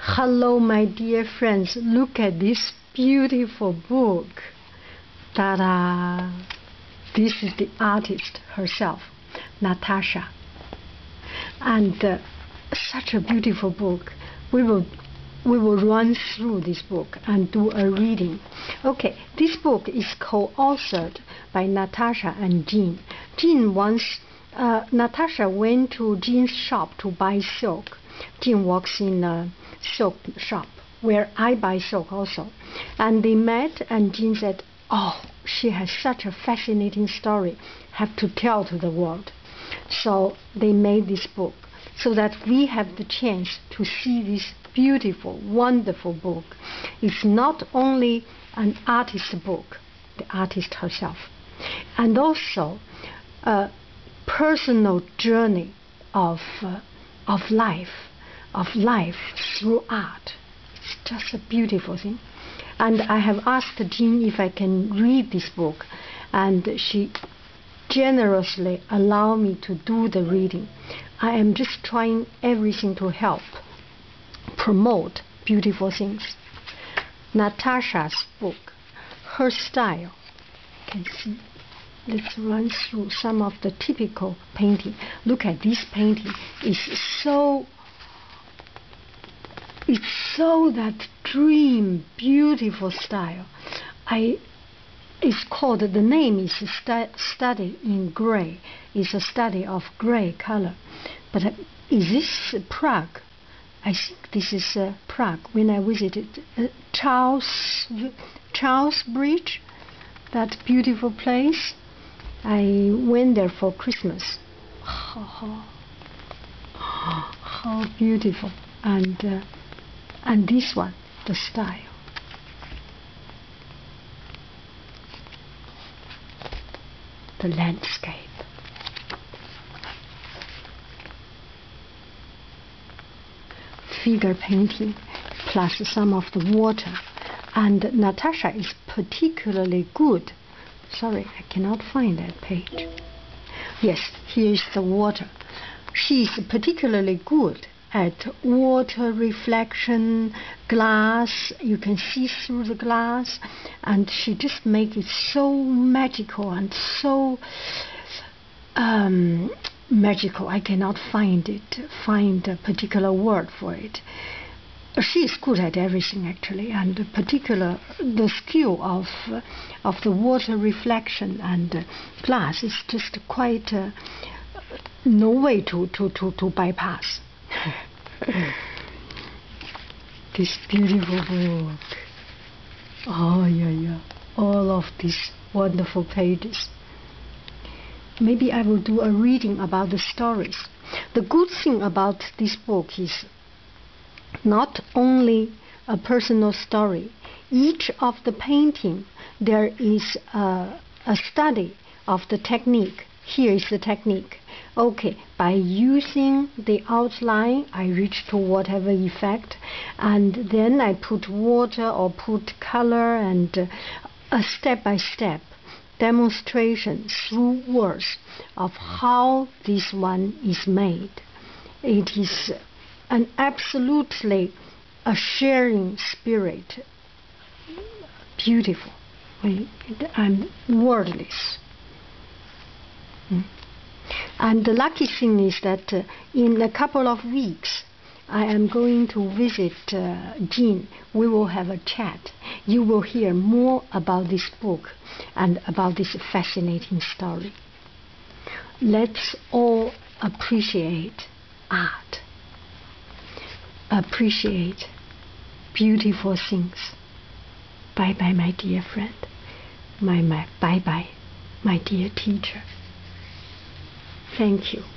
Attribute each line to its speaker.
Speaker 1: Hello, my dear friends. Look at this beautiful book. Ta-da! This is the artist herself, Natasha. And such a beautiful book. We will run through this book and do a reading. Okay, this book is co-authored by Natasha and Jean. Natasha went to Jean's shop to buy silk. Jean works in a silk shop where I buy silk also. And they met, and Jean said, "Oh, she has such a fascinating story, have to tell to the world." So they made this book so that we have the chance to see this beautiful, wonderful book. It's not only an artist book, the artist herself, and also a personal journey of life through art. It's just a beautiful thing. And I have asked Jean if I can read this book, and she generously allowed me to do the reading. I am just trying everything to help promote beautiful things. Natasha's book, her style. You can see. Let's run through some of the typical painting. Look at this painting. It's so that dream, beautiful style. It's called, the name is Study in Gray. It's a study of gray color. But is this Prague? I think this is Prague. When I visited Charles Bridge, that beautiful place, I went there for Christmas. How beautiful. And this one, the style. The landscape. Figure painting plus some of the water. And Natasha is particularly good. Sorry, I cannot find that page. Yes, here is the water. She is particularly good at water reflection, glass. You can see through the glass, and she just makes it so magical and so magical. I cannot find a particular word for it. She is good at everything actually, and the skill of the water reflection and glass is just quite no way to bypass. This beautiful book. Oh yeah, all of these wonderful pages. Maybe I will do a reading about the stories. The good thing about this book is not only a personal story. Each of the painting, there is a study of the technique. Here is the technique. Okay, by using the outline, I reach to whatever effect, and then I put water or put color, and a step-by-step demonstration through words of how this one is made. It is an absolutely a sharing spirit. Beautiful. I'm wordless. And the lucky thing is that in a couple of weeks I am going to visit Jean. We will have a chat. You will hear more about this book and about this fascinating story. Let's all appreciate art. Appreciate beautiful things. Bye-bye, my dear friend. Bye-bye, my dear teacher. Thank you.